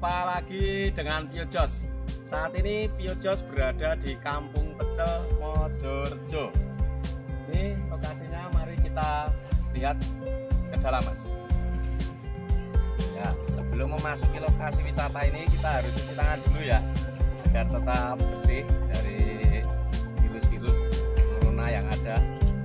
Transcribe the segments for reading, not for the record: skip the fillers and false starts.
Jumpa lagi dengan Pio Jos. Saat ini Pio Jos berada di Kampung Pecel, Mojorejo. Ini lokasinya, mari kita lihat ke dalam, Mas. Ya, sebelum memasuki lokasi wisata ini kita harus cuci tangan dulu ya, agar tetap bersih dari virus-virus corona yang ada.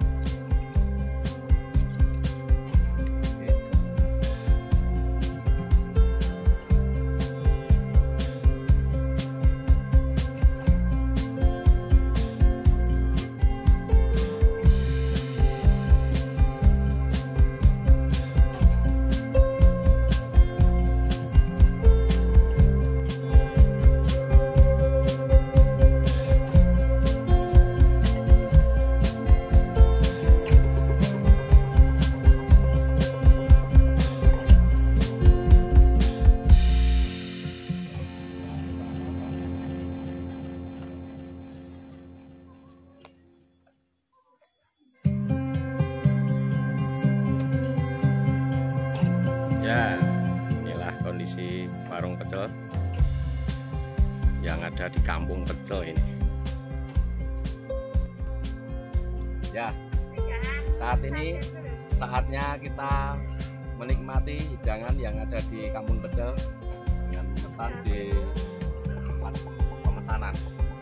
Ya, inilah kondisi warung pecel yang ada di Kampung Pecel ini. Ya, saat ini saatnya kita menikmati hidangan yang ada di Kampung Pecel dengan memesan di tempat pemesanan.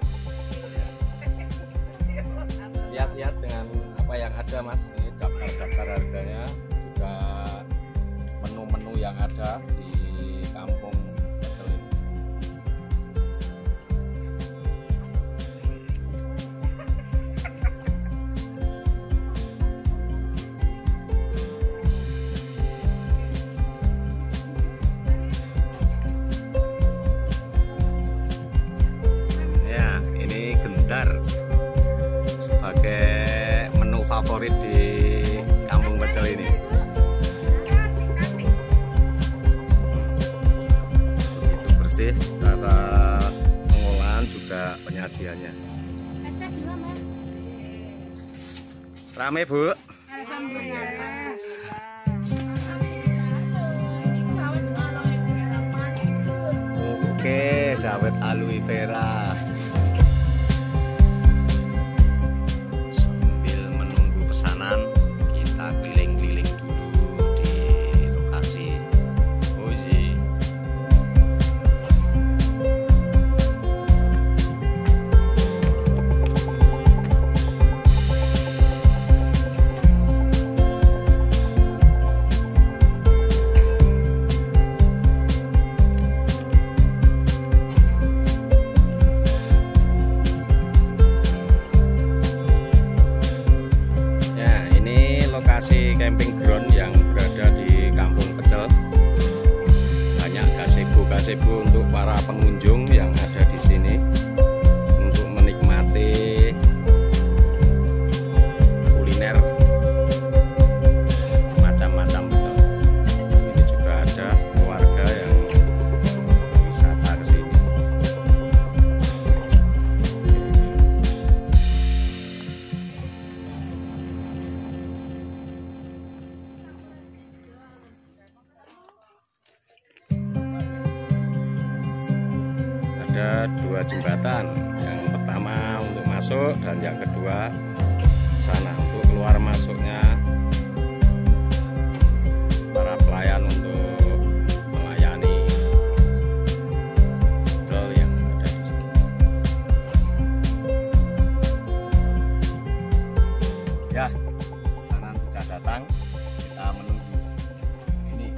Lihat-lihat dengan apa yang ada, Mas. Ini daftar-daftar harganya, juga menu-menu yang ada di Kampung Pecel ini. Ya, ini gendar sebagai menu favorit di Kampung Pecel ini. Cara pengolahan juga penyajiannya. Rame, Bu? Alhamdulillah. Oke, dawet aloe vera. Sambil menunggu pesanan, kita keliling-keliling dulu di lokasi. Ozi. Lokasi camping ground yang berada di Kampung Pecel. Banyak gazebo untuk para pengunjung yang ada di sini untuk menikmati kuliner macam-macam pecel. Ini juga ada keluarga yang wisata ke sini. Ada dua jembatan, yang pertama untuk masuk dan yang kedua sana untuk keluar masuknya para pelayan untuk melayani pecel yang ada di sini. Ya, pesanan sudah datang, kita menunggu ini.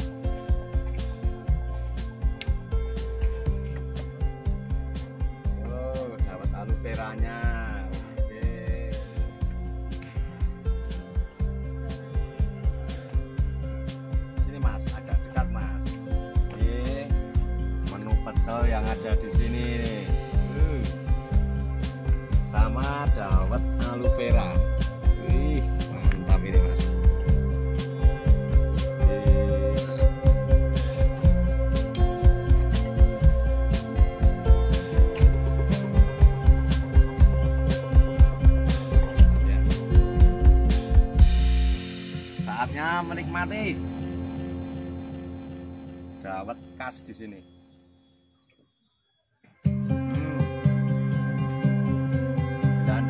Aloe veranya. Oke. Sini, Mas, agak dekat, Mas. Ini menu pecel yang ada di sini nih. Sama dawet aloe vera. Wih, mantap ini, Mas. Saatnya menikmati dawet khas di sini.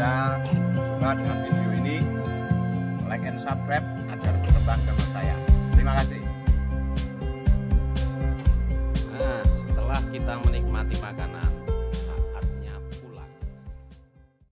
Anda suka dengan video ini, like and subscribe agar berkembang channel saya. Terima kasih.